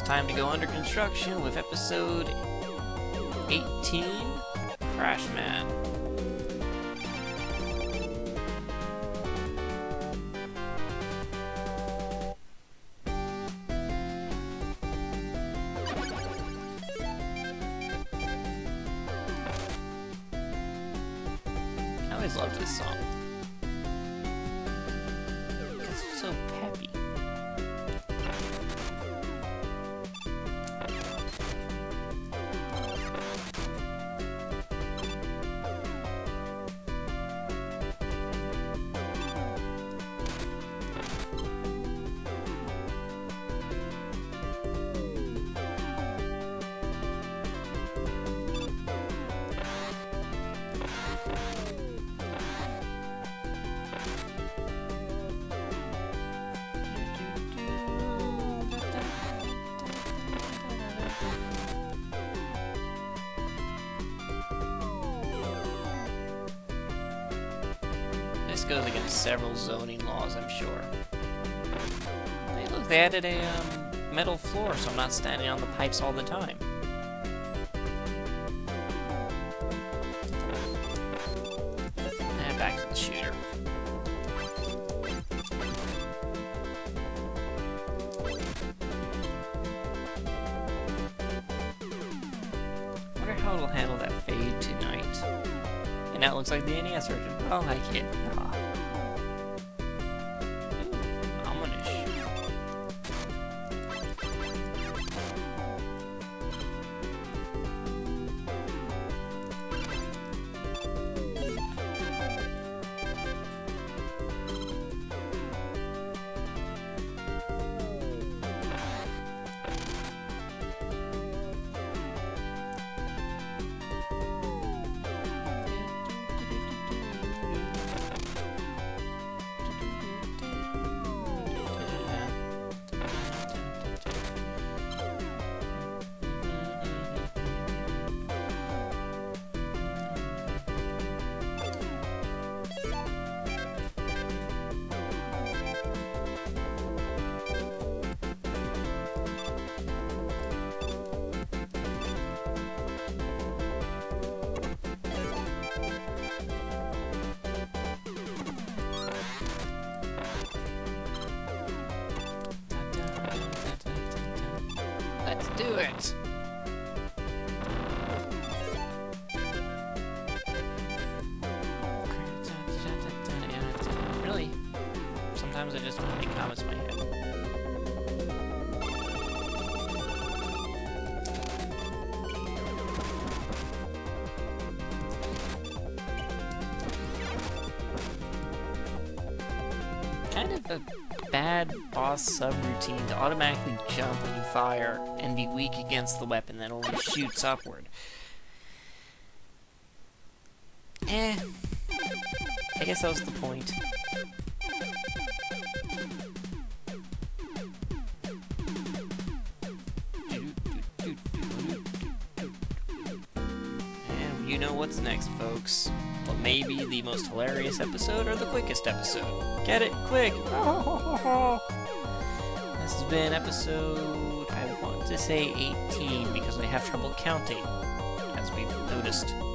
time to go under construction with episode 18, Crash Man. I always loved this song. It's so peppy. This goes against several zoning laws, I'm sure. Hey, look, they added a metal floor, so I'm not standing on the pipes all the time. And back to the shooter. Wonder how it'll handle that fade tonight. And now it looks like the NES version. I like it. Ah. Ooh, ominous. Let's do it! Really? Sometimes I just want to make comments in my head. Kind of a bad boss subroutine to automatically jump when you fire and be weak against the weapon that only shoots upward. I guess that was the point. And you know what's next, folks. Well, maybe the most hilarious episode or the quickest episode. Get it? Quick! This has been episode, I want to say 18, because I have trouble counting, as we've noticed.